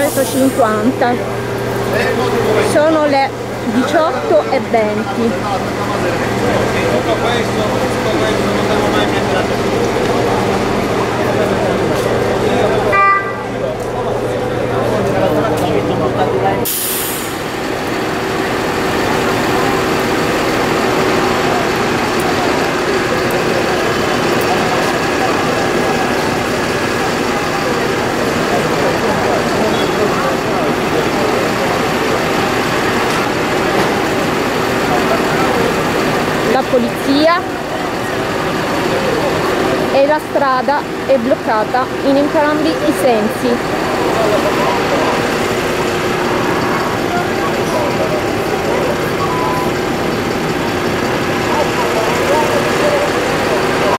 18:50. Sono le 18:20. La polizia e la strada è bloccata in entrambi i sensi.